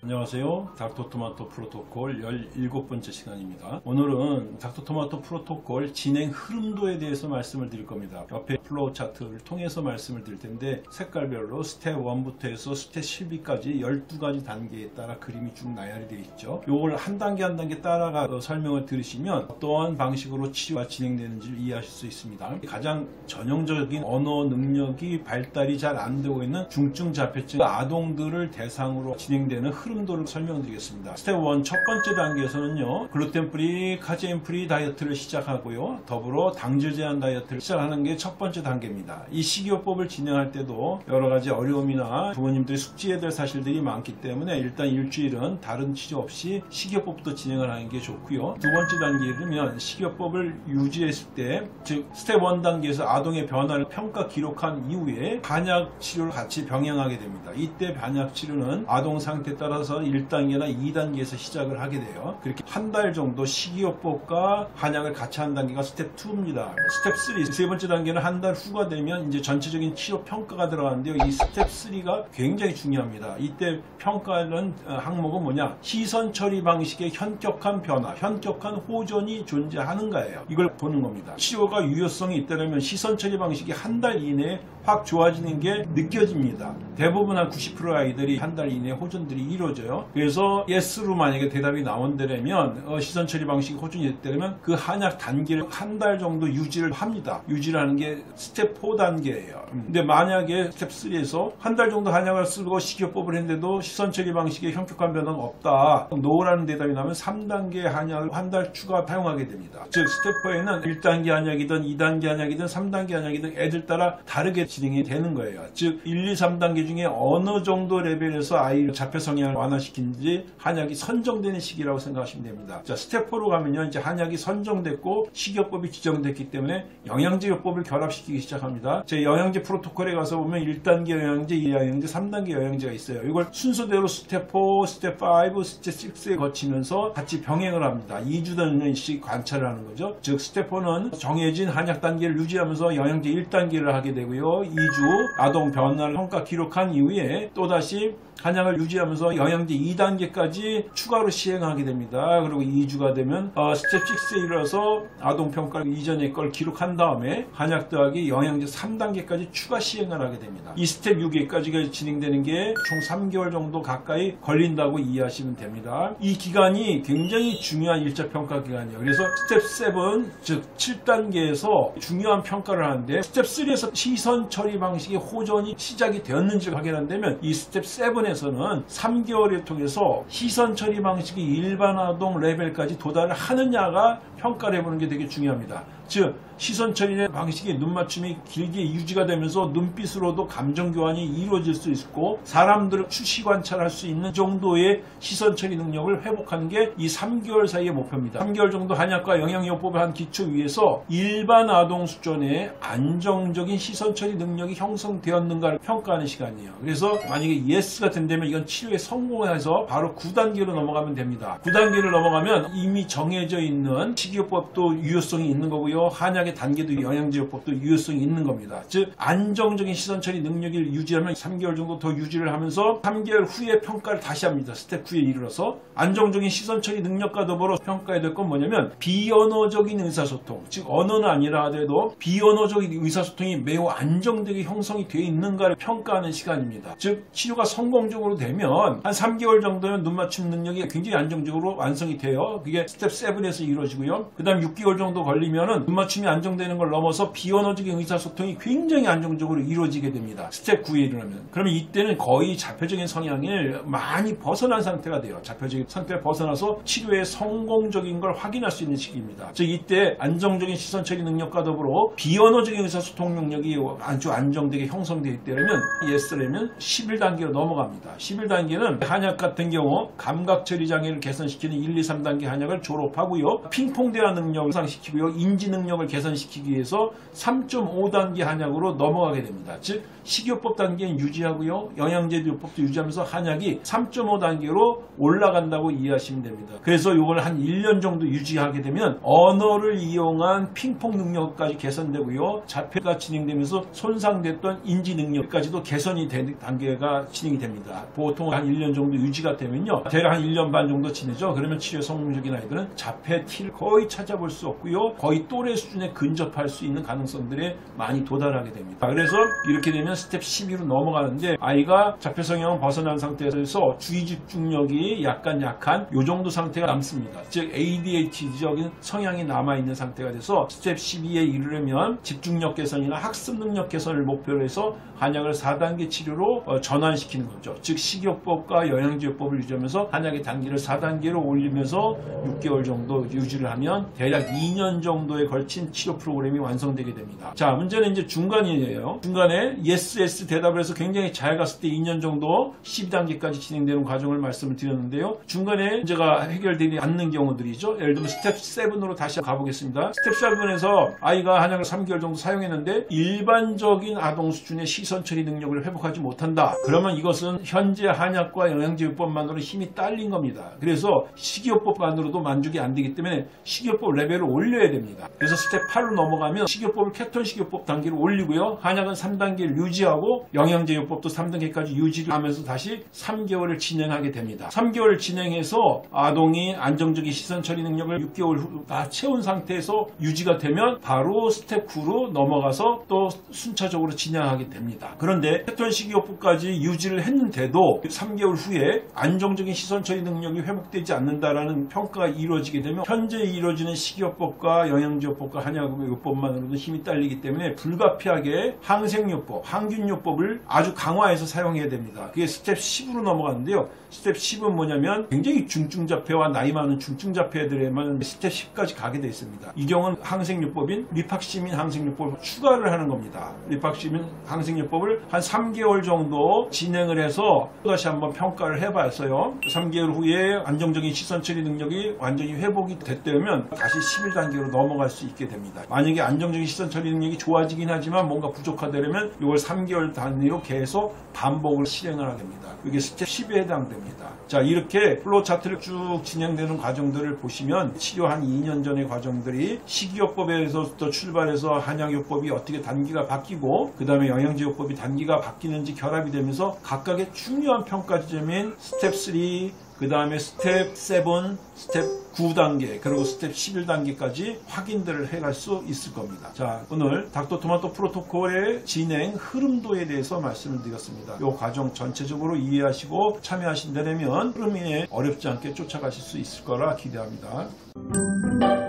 안녕하세요. 닥터토마토 프로토콜 17번째 시간입니다. 오늘은 닥터토마토 프로토콜 진행 흐름도에 대해서 말씀을 드릴 겁니다. 옆에 플로우 차트를 통해서 말씀을 드릴 텐데 색깔별로 스텝 1부터 해서 스텝 12까지 12가지 단계에 따라 그림이 쭉 나열이 되어 있죠. 이걸 한 단계 한 단계 따라가 설명을 들으시면 어떠한 방식으로 치료가 진행되는지를 이해하실 수 있습니다. 가장 전형적인 언어 능력이 발달이 잘 안 되고 있는 중증 자폐증 아동들을 대상으로 진행되는 흐름도를 설명드리겠습니다. 스텝 1 첫 번째 단계에서는요, 글루텐 프리, 카제인 프리 다이어트를 시작하고요, 더불어 당질 제한 다이어트를 시작하는 게 첫 번째 단계입니다. 이 식이요법을 진행할 때도 여러 가지 어려움이나 부모님들이 숙지해야 될 사실들이 많기 때문에 일단 일주일은 다른 치료 없이 식이요법부터 진행을 하는 게 좋고요. 두 번째 단계에 이르면 식이요법을 유지했을 때, 즉 스텝 1 단계에서 아동의 변화를 평가 기록한 이후에 한약 치료를 같이 병행하게 됩니다. 이때 한약 치료는 아동 상태에 따라서 1단계나 2단계에서 시작을 하게 돼요. 그렇게 한 달 정도 식이요법과 한약을 같이 하는 단계가 스텝 2입니다. 스텝 3, 세 번째 단계는 한 달 후가 되면 이제 전체적인 치료 평가가 들어가는데요. 이 스텝 3가 굉장히 중요합니다. 이때 평가하는 항목은 뭐냐? 시선 처리 방식의 현격한 변화, 현격한 호전이 존재하는가예요. 이걸 보는 겁니다. 치료가 유효성이 있다면 시선 처리 방식이 한 달 이내에 확 좋아지는 게 느껴집니다. 대부분 한 90% 아이들이 한 달 이내에 호전들이 이루어져요. 그래서 예스로 만약에 대답이 나온다면 시선 처리 방식이 호전이 됐다면 그 한약 단계를 한 달 정도 유지를 합니다. 유지를 하는 게 스텝 4 단계예요. 근데 만약에 스텝 3에서 한 달 정도 한약을 쓰고 식이요법을 했는데도 시선 처리 방식에 현격한 변화가 없다, 노라는 대답이 나면 3단계 한약을 한 달 추가 사용하게 됩니다. 즉 스텝 4에는 1단계 한약이든 2단계 한약이든 3단계 한약이든 애들 따라 다르게 진행이 되는 거예요. 즉 1, 2, 3단계 중에 어느 정도 레벨에서 아이 자폐 성향을 완화시키는지 한약이 선정되는 시기라고 생각하시면 됩니다. 자, 스텝 4로 가면요, 이제 한약이 선정됐고 식이요법이 지정됐기 때문에 영양제요법을 결합시키기 시작합니다. 제 영양제 프로토콜에 가서 보면 1단계 영양제, 2 영양제, 3단계 영양제가 있어요. 이걸 순서대로 스텝 4, 스텝 5, 스텝 6에 거치면서 같이 병행을 합니다. 2주 단위씩 관찰을 하는 거죠. 즉 스텝 4는 정해진 한약 단계를 유지하면서 영양제 1단계를 하게 되고요, 2주 아동 변화를 평가 기록한 이후에 또다시 한약을 유지하면서 영양제 2단계까지 추가로 시행하게 됩니다. 그리고 2주가 되면 스텝 6에 이르러서 아동평가 이전의 걸 기록한 다음에 한약 더하기 영양제 3단계까지 추가 시행을 하게 됩니다. 이 스텝 6에까지가 진행되는 게 총 3개월 정도 가까이 걸린다고 이해하시면 됩니다. 이 기간이 굉장히 중요한 1차 평가 기간이에요. 그래서 스텝 7, 즉 7단계에서 중요한 평가를 하는데, 스텝 3에서 시선 처리 방식의 호전이 시작이 되었는지를 확인한다면 이 스텝 7에서는 3개월을 통해서 시선 처리 방식이 일반 아동 레벨까지 도달을 하느냐가 평가를 해보는 게 되게 중요합니다. 즉 시선 처리 방식이 눈 맞춤이 길게 유지가 되면서 눈빛으로도 감정 교환이 이루어질 수 있고 사람들을 추시 관찰할 수 있는 정도의 시선 처리 능력을 회복하는 게 이 3개월 사이의 목표입니다. 3개월 정도 한약과 영양요법을 한 기초 위에서 일반 아동 수준의 안정적인 시선 처리 능력이 형성되었는가를 평가하는 시간이에요. 그래서 만약에 예스가 된다면 이건 치료에 성공해서 바로 9단계로 넘어가면 됩니다. 9단계를 넘어가면 이미 정해져 있는 식이요법도 유효성이 있는 거고요, 한약의 단계도 영양제요법도 유효성이 있는 겁니다. 즉 안정적인 시선 처리 능력을 유지하면 3개월 정도 더 유지를 하면서 3개월 후에 평가를 다시 합니다. 스텝 9에 이르러서 안정적인 시선 처리 능력과 더불어 평가해야 될 건 뭐냐면 비언어적인 의사소통, 즉 언어는 아니라 하더라도 비언어적인 의사소통이 매우 안정되게 형성이 되어 있는가를 평가하는 시간입니다. 즉 치료가 성공적으로 되면 한 3개월 정도면 눈맞춤 능력이 굉장히 안정적으로 완성이 돼요. 그게 스텝 7에서 이루어지고요. 그 다음 6개월 정도 걸리면은 눈맞춤이 안정되는 걸 넘어서 비언어적인 의사소통이 굉장히 안정적으로 이루어지게 됩니다. 스텝 9에 이르면. 그러면 이때는 거의 자폐적인 성향을 많이 벗어난 상태가 돼요. 자폐적인 상태를 벗어나서 치료에 성공적인 걸 확인할 수 있는 시기입니다. 즉 이때 안정적인 시선 처리 능력과 더불어 비언어적인 의사소통 능력이 아주 안정되게 형성되어 있다면 예스라면 11단계로 넘어갑니다. 11단계는 한약 같은 경우 감각 처리 장애를 개선시키는 1, 2, 3단계 한약을 졸업하고요, 핑퐁 대화 능력을 향상시키고요, 인지 능력 능력을 개선시키기 위해서 3.5단계 한약으로 넘어가게 됩니다. 즉 식이요법 단계는 유지하고요, 영양제요법도 유지하면서 한약이 3.5단계로 올라간다고 이해하시면 됩니다. 그래서 이걸 한 1년 정도 유지하게 되면 언어를 이용한 핑퐁 능력까지 개선되고요, 자폐가 진행되면서 손상됐던 인지 능력까지도 개선이 되는 단계가 진행이 됩니다. 보통 한 1년 정도 유지가 되면요, 대략 한 1년 반 정도 지내죠. 그러면 치료 성공적인 아이들은 자폐 T를 거의 찾아볼 수 없고요, 거의 또래 수준에 근접할 수 있는 가능성들에 많이 도달하게 됩니다. 그래서 이렇게 되면 스텝 12로 넘어가는데, 아이가 자폐 성향은 벗어난 상태에서 주의 집중력이 약간 약한 요 정도 상태가 남습니다. 즉 ADHD적인 성향이 남아있는 상태가 돼서 스텝 12에 이르려면 집중력 개선이나 학습 능력 개선을 목표로 해서 한약을 4단계 치료로 전환시키는 거죠. 즉 식이요법과 영양제요법을 유지하면서 한약의 단계를 4단계로 올리면서 6개월 정도 유지를 하면 대략 2년 정도에 걸친 치료 프로그램이 완성되게 됩니다. 자, 문제는 이제 중간이에요. 중간에 yes 대답을 해서 굉장히 잘 갔을 때 2년 정도 12단계까지 진행되는 과정을 말씀을 드렸는데요. 중간에 문제가 해결되지 않는 경우들이죠. 예를 들면 스텝 7으로 다시 가보겠습니다. 스텝 7에서 아이가 한약을 3개월 정도 사용했는데 일반적인 아동 수준의 시선 처리 능력을 회복하지 못한다. 그러면 이것은 현재 한약과 영양제요법만으로 힘이 딸린 겁니다. 그래서 식이요법만으로도 만족이 안 되기 때문에 식이요법 레벨을 올려야 됩니다. 그래서 스텝 8로 넘어가면 식이요법을 케톤 식이요법 단계로 올리고요, 한약은 3단계를 유지하고 영양제요법도 3단계까지 유지를 하면서 다시 3개월을 진행하게 됩니다. 3개월 진행해서 아동이 안정적인 시선 처리 능력을 6개월 후 다 채운 상태에서 유지가 되면 바로 스텝 9로 넘어가서 또 순차적으로 진행하게 됩니다. 그런데 케톤 식이요법까지 유지를 했는데도 3개월 후에 안정적인 시선 처리 능력이 회복되지 않는다라는 평가가 이루어지게 되면 현재 이루어지는 식이요법과 영양제요법과 한약요법만으로도 힘이 딸리기 때문에 불가피하게 항생요법, 항균요법을 아주 강화해서 사용해야 됩니다. 그게 스텝 10으로 넘어가는데요. 스텝 10은 뭐냐면 굉장히 중증자폐와 나이 많은 중증자폐들에만 스텝 10까지 가게 되어 있습니다. 이 경우는 항생요법인 리팍시민 항생요법을 추가를 하는 겁니다. 리팍시민 항생요법을 한 3개월 정도 진행을 해서 다시 한번 평가를 해봤어요. 3개월 후에 안정적인 시선 처리 능력이 완전히 회복이 됐다면 다시 11단계로 넘어갈 수 있게 됩니다. 만약에 안정적인 시선 처리 능력이 좋아지긴 하지만 뭔가 부족하다면 이걸 3개월 단위로 계속 반복을 실행을 하게 됩니다. 이게 스텝 10에 해당됩니다. 자, 이렇게 플로우 차트를 쭉 진행되는 과정들을 보시면 치료 한 2년 전의 과정들이 식이요법에서부터 출발해서 한약요법이 어떻게 단계가 바뀌고 그 다음에 영양제요법이 단계가 바뀌는지 결합이 되면서 각각의 중요한 평가 지점인 스텝 3, 그 다음에 스텝 7, 스텝 9단계, 그리고 스텝 11단계까지 확인들을 해갈 수 있을 겁니다. 자, 오늘 닥터토마토 프로토콜의 진행 흐름도에 대해서 말씀을 드렸습니다. 이 과정 전체적으로 이해하시고 참여하신다면 흐름에 어렵지 않게 쫓아가실 수 있을 거라 기대합니다.